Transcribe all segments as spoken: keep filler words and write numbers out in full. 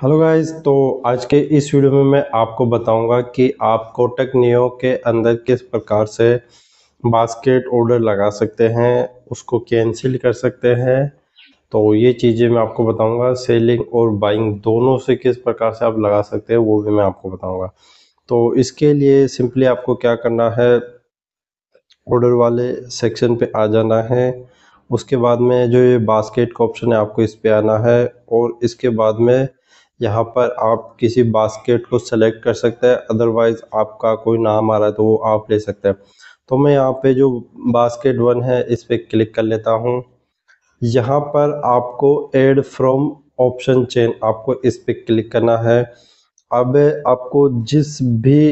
Hello guys, तो आज के इस वीडियो में मैं आपको बताऊंगा कि आप कोटक नियो के अंदर किस प्रकार से बास्केट ऑर्डर लगा सकते हैं, उसको कैंसिल कर सकते हैं। तो ये चीज़ें मैं आपको बताऊंगा। सेलिंग और बाइंग दोनों से किस प्रकार से आप लगा सकते हैं वो भी मैं आपको बताऊंगा। तो इसके लिए सिंपली आपको क्या करना है, ऑर्डर वाले सेक्शन पे आ जाना है। उसके बाद में जो ये बास्केट का ऑप्शन है आपको इस पे आना है, और इसके बाद में यहाँ पर आप किसी बास्केट को सेलेक्ट कर सकते हैं। अदरवाइज़ आपका कोई नाम आ रहा है तो वो आप ले सकते हैं। तो मैं यहाँ पे जो बास्केट वन है इस पर क्लिक कर लेता हूँ। यहाँ पर आपको ऐड फ्रॉम ऑप्शन चेन, आपको इस पर क्लिक करना है। अब आपको जिस भी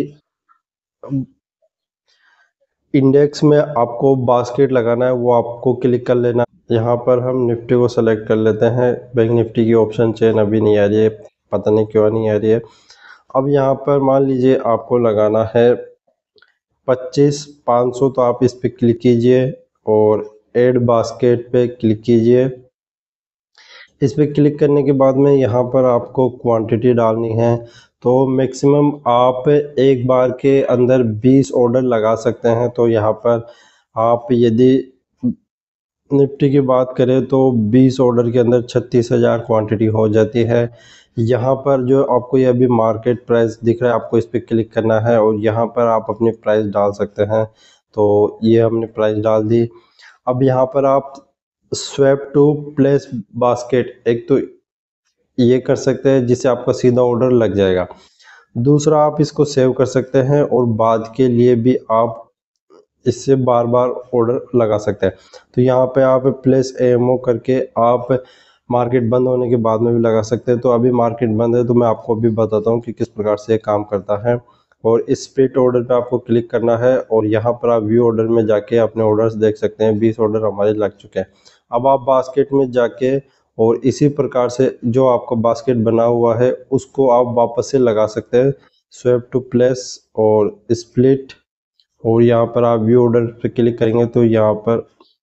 इंडेक्स में आपको बास्केट लगाना है वो आपको क्लिक कर लेना। यहाँ पर हम निफ्टी को सेलेक्ट कर लेते हैं। बैंक निफ्टी की ऑप्शन चेन अभी नहीं आ रही है, पता नहीं क्यों नहीं आ रही है। अब यहाँ पर मान लीजिए आपको लगाना है पच्चीस पाँच सौ, तो आप इस पर क्लिक कीजिए और ऐड बास्केट पे क्लिक कीजिए। इस पर क्लिक करने के बाद में यहाँ पर आपको क्वांटिटी डालनी है। तो मैक्सिमम आप एक बार के अंदर बीस ऑर्डर लगा सकते हैं। तो यहाँ पर आप यदि निफ्टी की बात करें तो बीस ऑर्डर के अंदर छत्तीस हज़ार क्वान्टिटी हो जाती है। यहाँ पर जो आपको ये अभी मार्केट प्राइस दिख रहा है, आपको इस पर क्लिक करना है और यहाँ पर आप अपनी प्राइस डाल सकते हैं। तो ये हमने प्राइस डाल दी। अब यहाँ पर आप स्वैप टू प्लेस बास्केट, एक तो ये कर सकते हैं जिससे आपका सीधा ऑर्डर लग जाएगा। दूसरा आप इसको सेव कर सकते हैं और बाद के लिए भी आप इससे बार बार ऑर्डर लगा सकते हैं। तो यहाँ पे आप प्लेस एमओ करके आप मार्केट बंद होने के बाद में भी लगा सकते हैं। तो अभी मार्केट बंद है तो मैं आपको अभी बताता हूँ कि किस प्रकार से ये काम करता है। और इस स्प्लिट ऑर्डर पे आपको क्लिक करना है और यहाँ पर आप व्यू ऑर्डर में जाके अपने ऑर्डर्स देख सकते हैं। बीस ऑर्डर हमारे लग चुके हैं। अब आप बास्केट में जाके और इसी प्रकार से जो आपका बास्केट बना हुआ है उसको आप वापस से लगा सकते हैं। स्वैप टू प्लेस और स्प्लिट, और यहाँ पर आप व्यू ऑर्डर पे क्लिक करेंगे तो यहाँ पर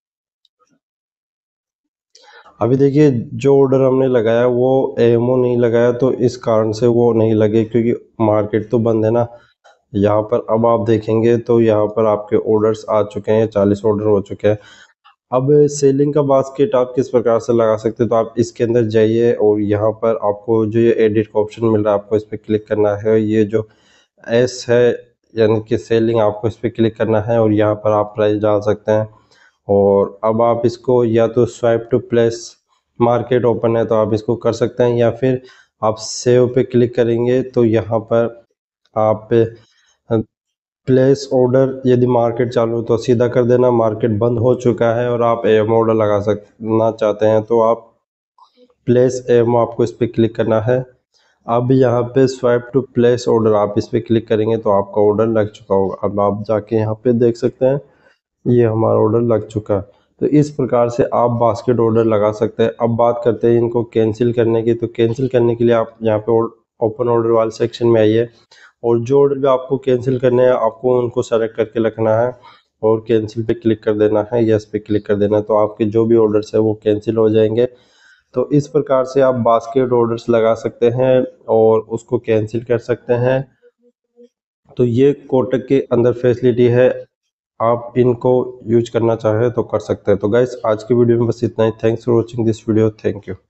अभी देखिए जो ऑर्डर हमने लगाया वो एमओ नहीं लगाया, तो इस कारण से वो नहीं लगे क्योंकि मार्केट तो बंद है ना। यहाँ पर अब आप देखेंगे तो यहाँ पर आपके ऑर्डर्स आ चुके हैं, चालीस ऑर्डर हो चुके हैं। अब सेलिंग का बास्केट आप किस प्रकार से लगा सकते हैं, तो आप इसके अंदर जाइए और यहाँ पर आपको जो ये एडिट का ऑप्शन मिल रहा है आपको इस पर क्लिक करना है। ये जो एस है यानी कि सेलिंग, आपको इस पर क्लिक करना है और यहाँ पर आप प्राइस डाल सकते हैं। और अब आप इसको या तो swipe to place market open है तो आप इसको कर सकते हैं, या फिर आप सेव पे क्लिक करेंगे तो यहाँ पर आप प्लेस ऑर्डर, यदि मार्केट चालू तो सीधा कर देना। मार्केट बंद हो चुका है और आप एम ऑर्डर लगा सकना चाहते हैं तो आप प्लेस एम, आपको इस पर क्लिक करना है। अब यहाँ पे स्वाइप टू प्लेस ऑर्डर, आप इस पर क्लिक करेंगे तो आपका ऑर्डर लग चुका होगा। अब आप जाके यहाँ पे देख सकते हैं ये हमारा ऑर्डर लग चुका है। तो इस प्रकार से आप बास्केट ऑर्डर लगा सकते हैं। अब बात करते हैं इनको कैंसिल करने की। तो कैंसिल करने के लिए आप यहाँ पे ओपन ऑर्डर वाले सेक्शन में आइए और जो ऑर्डर भी आपको कैंसिल करने हैं आपको उनको सेलेक्ट करके रखना है और कैंसिल पे क्लिक कर देना है, यस पे क्लिक कर देना है। तो आपके जो भी ऑर्डर्स है वो कैंसिल हो जाएंगे। तो इस प्रकार से आप बास्केट ऑर्डर्स लगा सकते हैं और उसको कैंसिल कर सकते हैं। तो ये कोटक के अंदर फैसिलिटी है, आप इनको यूज करना चाहें तो कर सकते हैं। तो गाइस आज की वीडियो में बस इतना ही। Thanks for watching this video. Thank you.